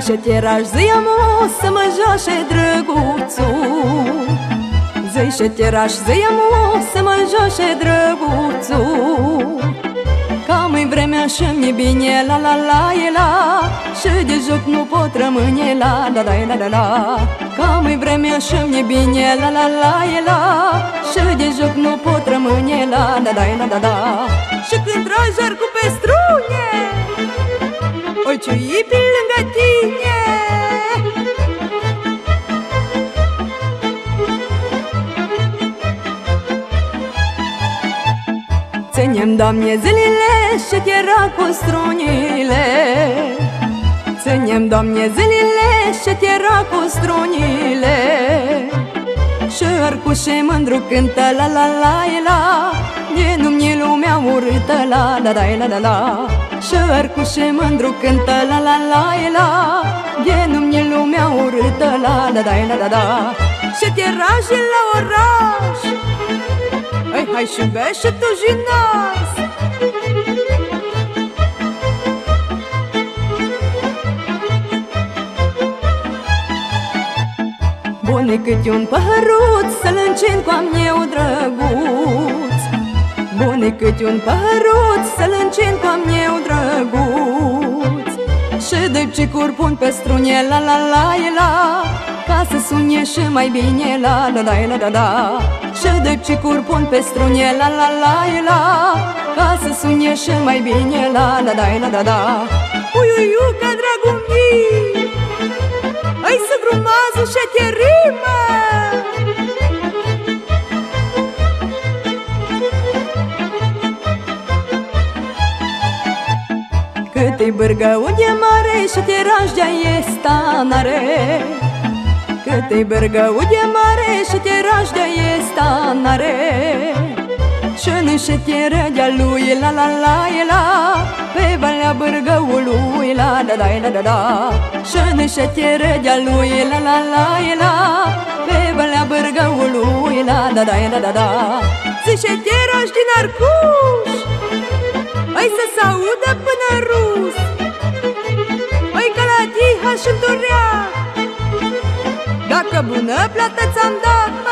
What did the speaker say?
șeteraș zi-amu să mă joașe drăguțul. Zi șeteraș zi-amu să mă joașe drăguțul. Cam-i vremea și-mi bine, la la la e la, și de joc nu pot rămâne, la la la la la la. Cam-i vremea și-mi bine, la la la e la, și de joc nu pot rămâne, la la la la la la. Și când tragi cu pe strune, o ciui pe lângă tine. Ținem, Doamne, zilele și tera cu strunile. Ținem, Doamne, zilele și tera cu strunile. Și arcușe mândru cântă, la la la e la, de nu-mi lumea urâtă, la la la la la la. Și arcușe mândru cântă, la la la e la, de nu-mi lumea urâtă, la la la la la la. Și tera și la oraș, hai și bei și tu jinas. Bune câte un păhăruț să-l încin cu-am eu drăguț. Bune câte un păhăruț să-l încin cu-am eu drăguț. Și de cicuri pun pe strune, la la la e la, ca să sune și mai bine, la la la la la la. Și de cicuri pun pe strune, la la la e la, ca să sune și mai bine, la la la la la la. Uiuiu, ca dragul mii, ai să grumazul și te rimă. Cât-i bârgău de mare și te rași de-a stanare. Cât-i bârgău de mare și te rași de-a stanare. Și înșeteră de-a lui, la la la e la, pe valea bârgăului, la la la la la la. Și înșeteră de-a lui, la la la e la, pe valea bârgăului, la la la la la la. Zișeterași din Arcuș, ai să s-audă până rus. Oi că la Tiha și-n Turea, dacă bună plată ți-am dat,